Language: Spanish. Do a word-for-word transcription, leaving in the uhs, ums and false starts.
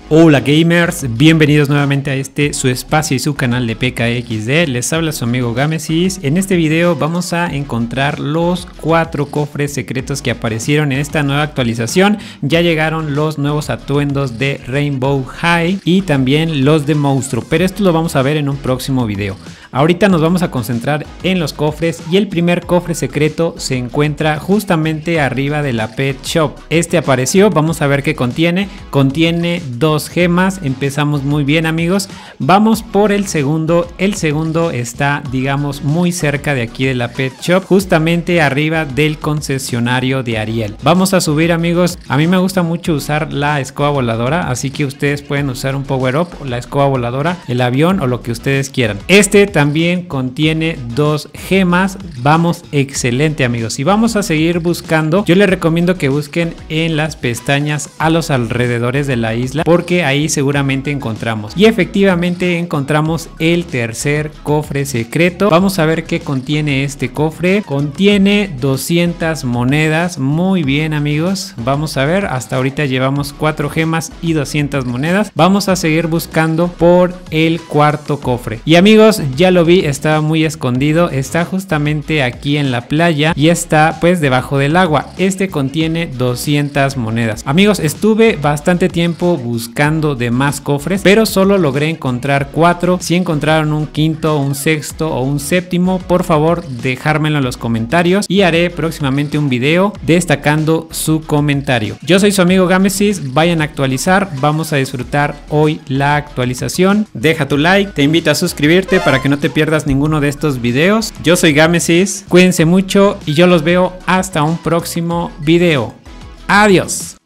Hola gamers, bienvenidos nuevamente a este su espacio y su canal de P K X D. Les habla su amigo Gamesis. En este video vamos a encontrar los cuatro cofres secretos que aparecieron en esta nueva actualización. Ya llegaron los nuevos atuendos de Rainbow High y también los de monstruo, pero esto lo vamos a ver en un próximo video. Ahorita nos vamos a concentrar en los cofres y el primer cofre secreto se encuentra justamente arriba de la Pet Shop. Este apareció, vamos a ver qué contiene. Contiene dos gemas, empezamos muy bien amigos. Vamos por el segundo. El segundo está, digamos, muy cerca de aquí de la Pet Shop, justamente arriba del concesionario de Ariel. Vamos a subir amigos. A mí me gusta mucho usar la escoba voladora, así que ustedes pueden usar un power up, la escoba voladora, el avión o lo que ustedes quieran. Este también contiene dos gemas. Vamos, excelente amigos. Y vamos a seguir buscando. Yo les recomiendo que busquen en las pestañas a los alrededores de la isla, porque ahí seguramente encontramos. Y efectivamente encontramos el tercer cofre secreto. Vamos a ver qué contiene este cofre. Contiene doscientas monedas. Muy bien amigos. Vamos a ver, hasta ahorita llevamos cuatro gemas y doscientas monedas. Vamos a seguir buscando por el cuarto cofre. Y amigos, ya lo vi, estaba muy escondido. Está justamente aquí en la playa y está pues debajo del agua. Este contiene doscientas monedas. Amigos, estuve bastante tiempo buscando de más cofres, pero solo logré encontrar cuatro. Si encontraron un quinto, un sexto o un séptimo, por favor dejármelo en los comentarios y haré próximamente un video destacando su comentario. Yo soy su amigo Gamesis, vayan a actualizar, vamos a disfrutar hoy la actualización. Deja tu like, te invito a suscribirte para que no te pierdas ninguno de estos videos. Yo soy Gamesis, cuídense mucho y yo los veo hasta un próximo video. Adiós.